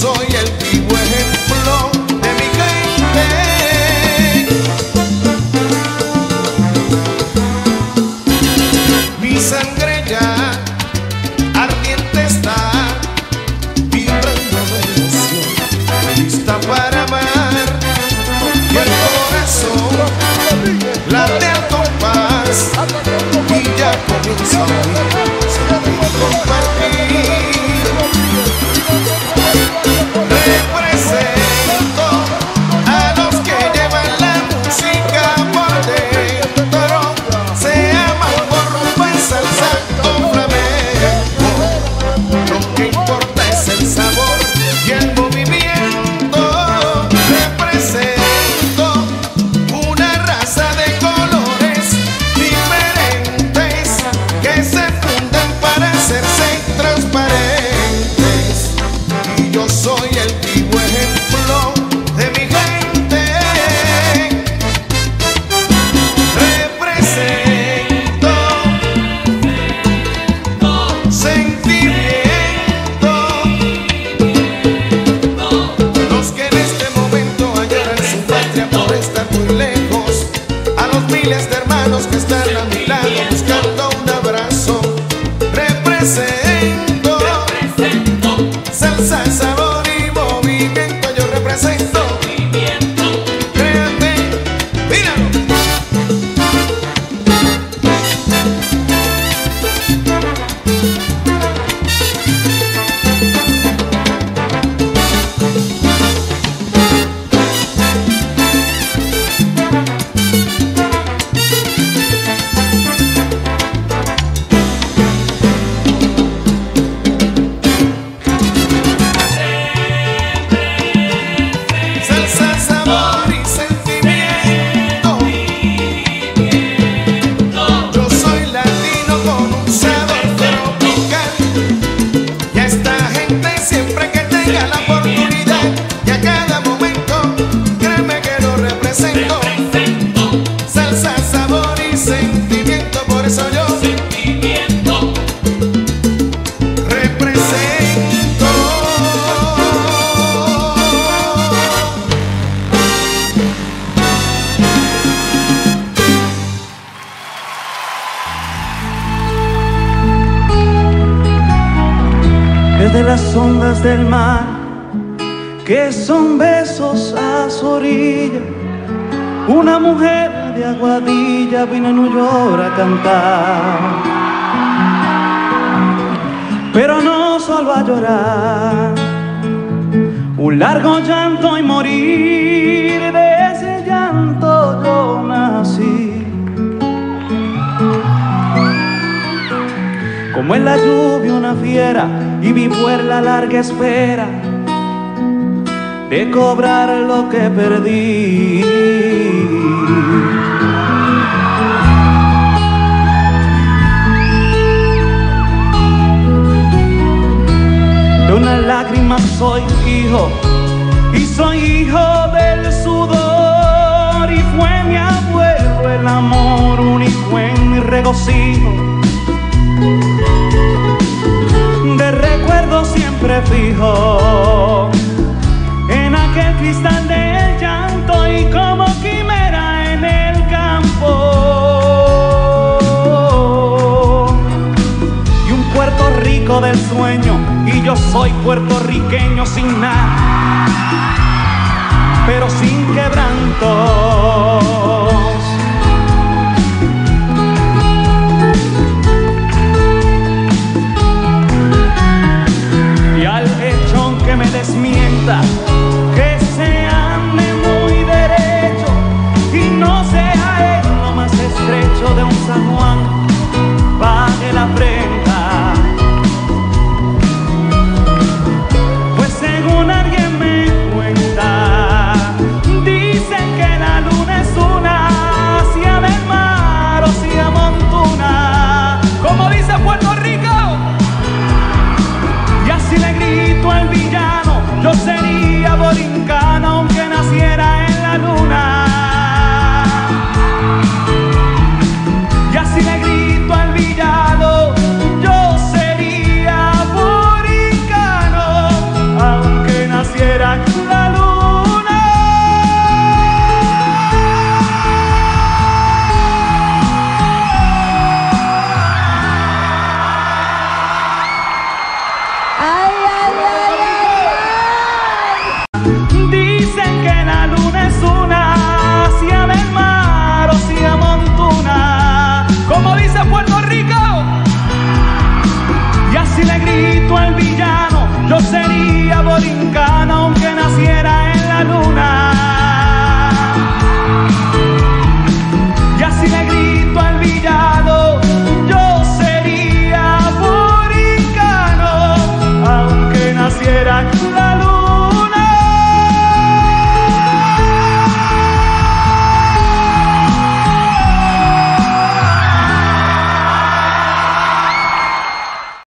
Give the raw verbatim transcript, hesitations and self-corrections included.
soy el vivo ejemplo de mi gente. Mi sangre ya ardiente está, vibrando de emoción, lista para amar, y el corazón late al compás, y ya comienza a vivir, sentir, compartir. Represento a los que llevan la música por dentro, se aman por rumba en salsa o flamenco. Lo que importa es el sabor y el movimiento. Represento una raza de colores diferentes que se funden para hacerse transparentes. Y yo soy el vivo ejemplo de mi gente. Represento sentimiento. Los que en este momento añoran su patria por estar muy lejos, a los miles de hermanos que están a mi lado buscando un abrazo. Represento salsa, sabor y movimiento. Yo represento movimiento. Créanme, míralo. Salsa, sabor y sentimiento. Yo soy latino con un sabor tropical, y a esta gente siempre que tenga la oportunidad y a cada momento, créeme que lo represento. Salsa, sabor y sentimiento, por eso yo represento. Desde las ondas del mar, que son besos a su orilla, una mujer de Aguadilla vino a New York a cantar. Pero no solo a llorar, un largo llanto y morir, de ese llanto yo nací. Como en la lluvia una fiera, y vivo en la larga espera de cobrar lo que perdí. De una lágrima soy hijo, y soy hijo del sudor, y fue mi abuelo el amor único en mi regocijo. De recuerdo siempre fijo en aquel cristal del llanto, y como quimera en el campo, y un Puerto Rico del sueño, y yo soy puertorriqueño sin nada, pero sin quebrantos. Y al lechón que me desmienta, que se ande muy derecho y no sea él lo más estrecho de un San Juan, pague la prenda. Pues según alguien me cuenta, dicen que la luna es una, hacia del mar o hacia Montuna, como dice Puerto Rico. Y así le grito al villano, yo sería naciera la luna. Ay, ay, ay, ay, ay. Dicen que la luna es una hacia del mar o hacia montuna, como dice Puerto Rico. Y así le grito al villano, yo sería borincano aunque naciera en la luna.